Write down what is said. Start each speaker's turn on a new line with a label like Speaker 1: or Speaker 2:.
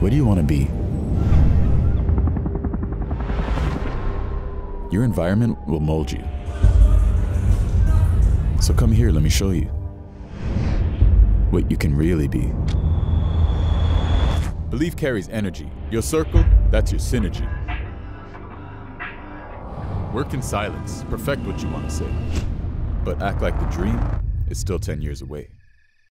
Speaker 1: What do you want to be? Your environment will mold you. So come here, let me show you what you can really be.
Speaker 2: Belief carries energy. Your circle, that's your synergy. Work in silence, perfect what you want to say. But act like the dream is still 10 years away.